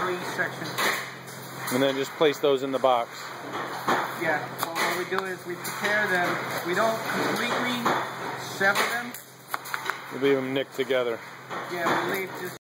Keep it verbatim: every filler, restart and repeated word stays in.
for each section. And then just place those in the box. Yeah, well, what we do is we prepare them. We don't completely sever them. We leave them nicked together. Yeah, we leave just